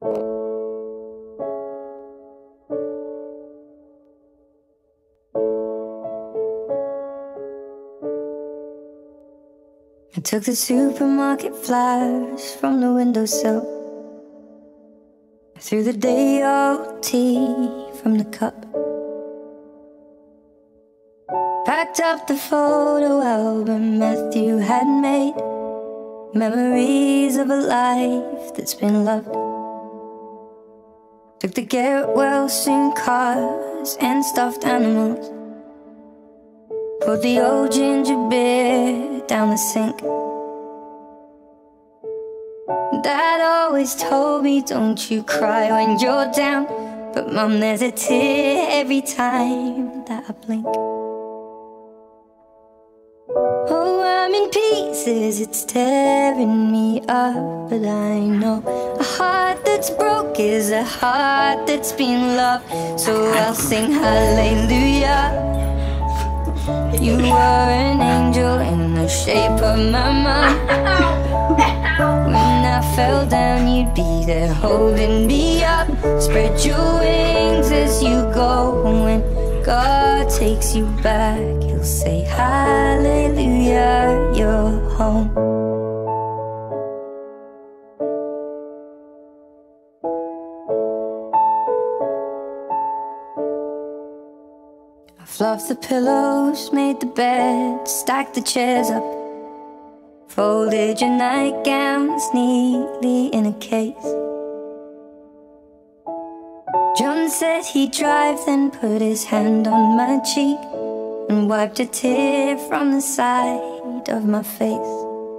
I took the supermarket flyers from the windowsill. I threw the day-old tea from the cup. Packed up the photo album Matthew had made, memories of a life that's been loved. Took the get-well-soon cars and stuffed animals, poured the old ginger beer down the sink. Dad always told me, don't you cry when you're down, but Mum, there's a tear every time that I blink. Oh, I'm in pieces, it's tearing me up, but I know a heart that's broke is a heart that's been loved. So I'll sing hallelujah. You were an angel in the shape of my mom. When I fell down, you'd be there holding me up. Spread your wings as you go. When God takes you back, He'll say hallelujah, you're home. I fluffed the pillows, made the bed, stacked the chairs up, folded your nightgowns neatly in a case. John said he'd drive, then put his hand on my cheek and wiped a tear from the side of my face.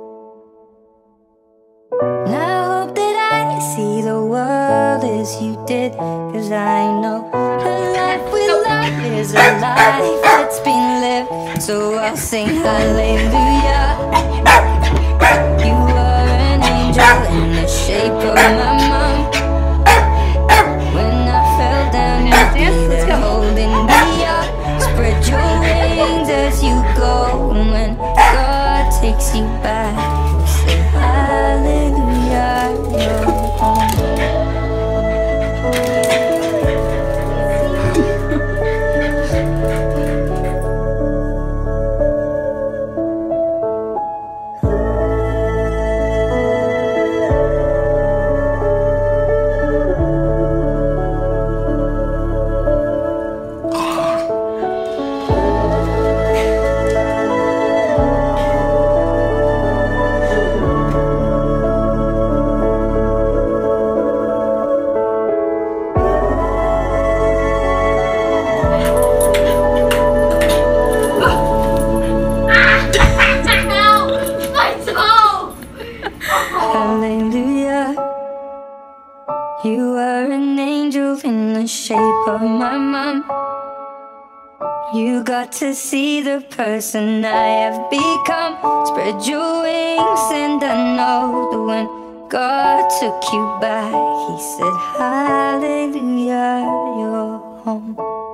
And I hope that I see the world as you did, 'cause I know a life with love is a life that's been lived. So I'll sing hallelujah. You were an angel in the shape of my mom. When I fell down, you'd be there holding me up. Spread your wings as you go. When God takes you back, you'll say hallelujah, you're home. Hallelujah. You were an angel in the shape of my mom. You got to see the person I have become. Spread your wings and I know that when God took you back, He said hallelujah, you're home.